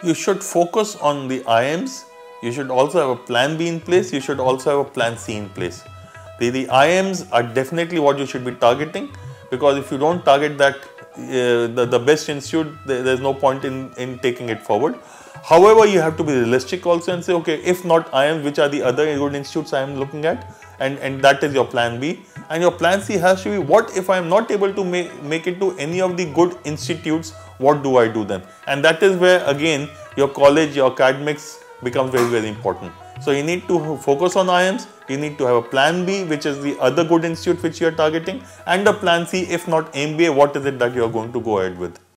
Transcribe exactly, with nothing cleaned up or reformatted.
You should focus on the I I Ms. You should also have a plan B in place. You should also have a plan C in place. The, the I I Ms are definitely what you should be targeting, because if you don't target that, uh, the, the best institute, there, there's no point in, in taking it forward. However, you have to be realistic also and say, okay, if not I I Ms, which are the other good institutes I am looking at? And, and that is your plan B. And your plan C has to be, what if I am not able to make, make it to any of the good institutes, what do I do then? And that is where again your college, your academics becomes very, very important. So you need to focus on I I Ms, you need to have a plan B, which is the other good institute which you are targeting, and a plan C, if not M B A, what is it that you are going to go ahead with?